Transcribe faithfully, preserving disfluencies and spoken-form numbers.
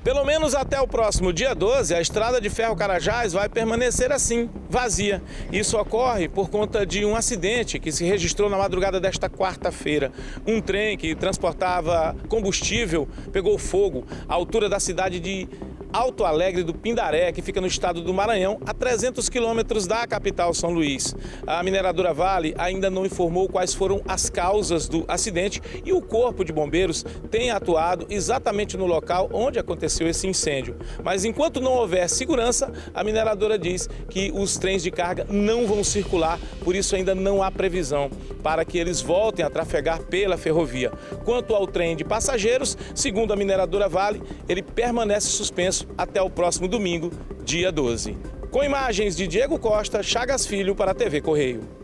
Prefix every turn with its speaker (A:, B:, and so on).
A: Pelo menos até o próximo dia doze, a estrada de ferro Carajás vai permanecer assim, vazia. Isso ocorre por conta de um acidente que se registrou na madrugada desta quarta-feira. Um trem que transportava combustível pegou fogo à altura da cidade de Alto Alegre do Pindaré, que fica no estado do Maranhão, a trezentos quilômetros da capital São Luís. A mineradora Vale ainda não informou quais foram as causas do acidente e o Corpo de Bombeiros tem atuado exatamente no local onde aconteceu esse incêndio. Mas enquanto não houver segurança, a mineradora diz que os trens de carga não vão circular, por isso ainda não há previsão para que eles voltem a trafegar pela ferrovia. Quanto ao trem de passageiros, segundo a mineradora Vale, ele permanece suspenso até o próximo domingo, dia doze. Com imagens de Diego Costa, Chagas Filho para a T V Correio.